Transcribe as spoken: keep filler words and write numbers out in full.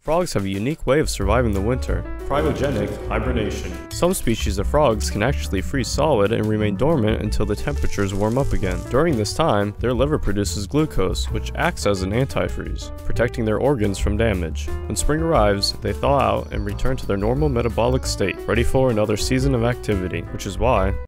Frogs have a unique way of surviving the winter: cryogenic hibernation. Some species of frogs can actually freeze solid and remain dormant until the temperatures warm up again. During this time, their liver produces glucose, which acts as an antifreeze, protecting their organs from damage. When spring arrives, they thaw out and return to their normal metabolic state, ready for another season of activity, which is why